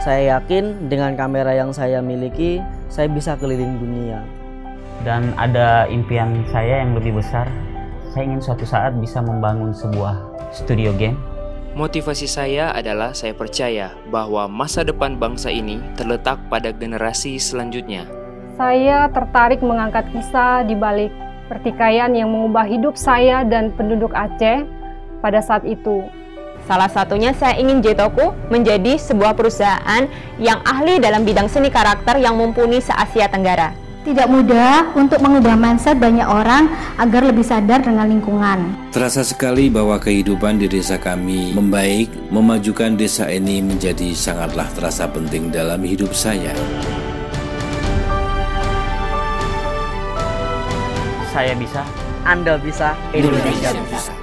Saya yakin dengan kamera yang saya miliki, saya bisa keliling dunia. Dan ada impian saya yang lebih besar. Saya ingin suatu saat bisa membangun sebuah studio game. Motivasi saya adalah saya percaya bahwa masa depan bangsa ini terletak pada generasi selanjutnya. Saya tertarik mengangkat kisah di balik pertikaian yang mengubah hidup saya dan penduduk Aceh pada saat itu. Salah satunya saya ingin J-Toku menjadi sebuah perusahaan yang ahli dalam bidang seni karakter yang mumpuni se-Asia Tenggara. Tidak mudah untuk mengubah mindset banyak orang agar lebih sadar dengan lingkungan. Terasa sekali bahwa kehidupan di desa kami membaik, memajukan desa ini menjadi sangatlah terasa penting dalam hidup saya. Saya bisa, Anda bisa, Indonesia bisa.